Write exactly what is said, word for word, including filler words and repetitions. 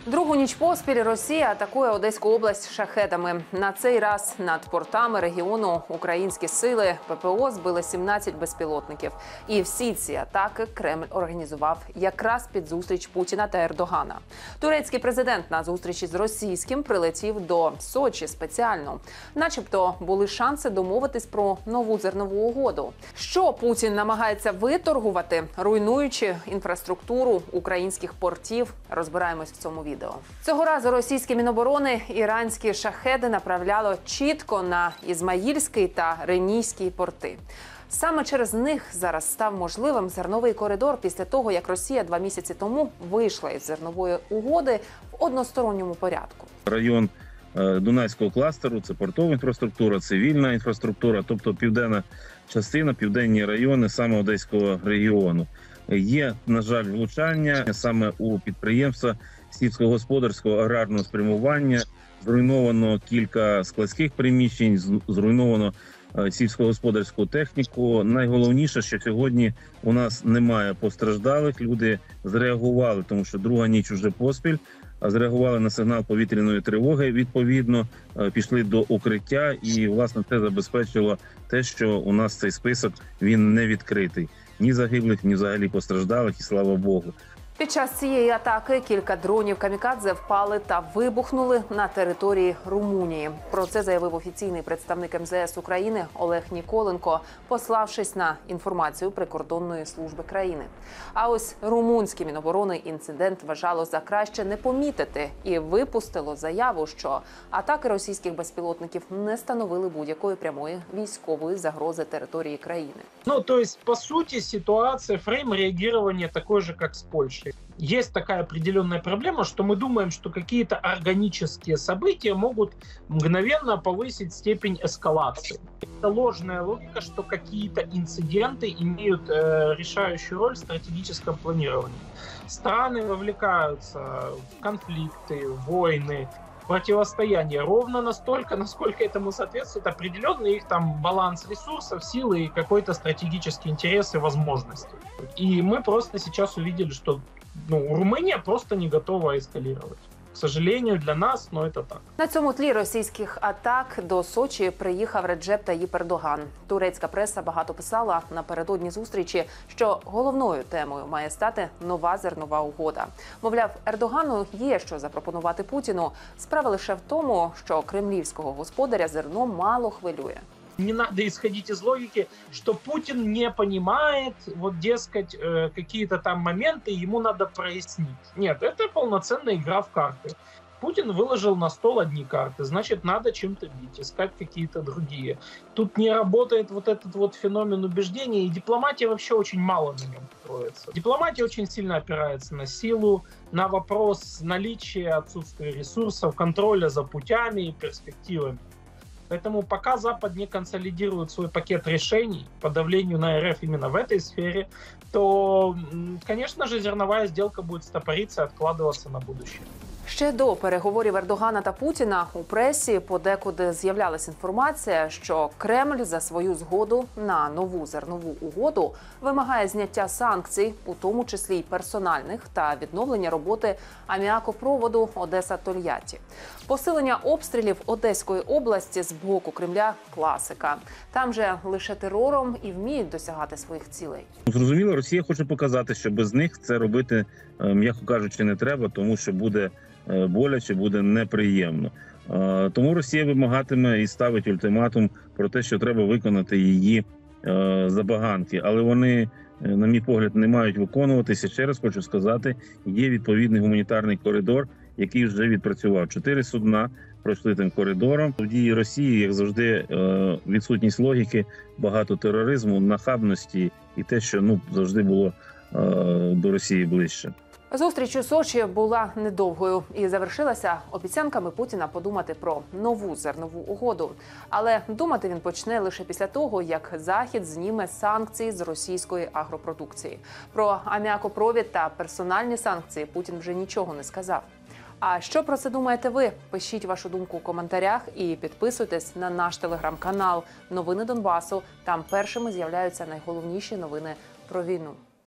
Другу ніч поспіль Росія атакує Одеську область шахедами. На цей раз над портами регіону українські сили ППО збили сімнадцять безпілотників. І всі ці атаки Кремль організував якраз під зустріч Путіна та Ердогана. Турецький президент на зустрічі з російським прилетів до Сочі спеціально. Начебто були шанси домовитись про нову зернову угоду. Що Путін намагається виторгувати, руйнуючи інфраструктуру українських портів, розбираємось в цьому відео. Відео. Цього разу російські міноборони іранські шахеди направляло чітко на Ізмаїльський та Ренійський порти. Саме через них зараз став можливим зерновий коридор після того, як Росія два місяці тому вийшла із зернової угоди в односторонньому порядку. Район Дунайського кластеру – це портова інфраструктура, цивільна інфраструктура, тобто південна частина, південні райони саме Одеського регіону. Є, на жаль, влучання саме у підприємства сільськогосподарського аграрного спрямування. Зруйновано кілька складських приміщень, зруйновано сільськогосподарську техніку. Найголовніше, що сьогодні у нас немає постраждалих. Люди зреагували, тому що друга ніч уже поспіль, зреагували на сигнал повітряної тривоги, відповідно, пішли до укриття і, власне, це забезпечило те, що у нас цей список, він не відкритий. Ні загиблих, ні взагалі постраждалих, і слава Богу. Під час цієї атаки кілька дронів камікадзе впали та вибухнули на території Румунії. Про це заявив офіційний представник ем зе ес України Олег Ніколенко, пославшись на інформацію прикордонної служби країни. А ось румунські міноборони інцидент вважало за краще не помітити і випустило заяву, що атаки російських безпілотників не становили будь-якої прямої військової загрози території країни. Ну, то есть, по сути, ситуация, фрейм реагирования такой же, как с Польшей. Есть такая определенная проблема, что мы думаем, что какие-то органические события могут мгновенно повысить степень эскалации. Это ложная логика, что какие-то инциденты имеют э, решающую роль в стратегическом планировании. Страны вовлекаются в конфликты, в войны, противостояние ровно настолько, насколько этому соответствует определенный их там баланс ресурсов, силы и какой-то стратегический интерес и возможности. И мы просто сейчас увидели, что ну, Румыния просто не готова эскалировать. К сожалению, для нас, но это так. На цьому тлі російських атак до Сочі приїхав Реджеп Таїп Ердоган. Турецька преса багато писала напередодні зустрічі, що головною темою має стати нова зернова угода. Мовляв, Ердогану є що запропонувати Путіну. Справа лише в тому, що кремлівського господаря зерно мало хвилює. Не надо исходить из логики, что Путин не понимает, вот, дескать, какие-то там моменты ему надо прояснить. Нет, это полноценная игра в карты. Путин выложил на стол одни карты, значит, надо чем-то бить, искать какие-то другие. Тут не работает вот этот вот феномен убеждения, и дипломатия вообще очень мало на нем строится. Дипломатия очень сильно опирается на силу, на вопрос наличия, отсутствия ресурсов, контроля за путями и перспективами. Поэтому пока Запад не консолидирует свой пакет решений по давлению на эр эф именно в этой сфере, то, конечно же, зерновая сделка будет стопориться и откладываться на будущее. Ще до переговорів Ердогана та Путіна у пресі подекуди з'являлася інформація, що Кремль за свою згоду на нову зернову угоду вимагає зняття санкцій, у тому числі й персональних, та відновлення роботи аміакопроводу Одеса-Тольятті. Посилення обстрілів Одеської області з боку Кремля – класика. Там же лише терором і вміють досягати своїх цілей. Зрозуміло, Росія хоче показати, що без них це робити, м'яко кажучи, не треба, тому що буде боляче, буде неприємно. Тому Росія вимагатиме і ставить ультиматум про те, що треба виконати її забаганки. Але вони, на мій погляд, не мають виконуватися. Ще раз хочу сказати, є відповідний гуманітарний коридор, який вже відпрацював. Чотири судна пройшли тим коридором. В дії Росії, як завжди, відсутність логіки, багато тероризму, нахабності і те, що ну, завжди було до Росії ближче. Зустріч у Сочі була недовгою і завершилася обіцянками Путіна подумати про нову зернову угоду. Але думати він почне лише після того, як Захід зніме санкції з російської агропродукції. Про аміакопровід та персональні санкції Путін вже нічого не сказав. А що про це думаєте ви? Пишіть вашу думку у коментарях і підписуйтесь на наш телеграм-канал «Новини Донбасу». Там першими з'являються найголовніші новини про війну.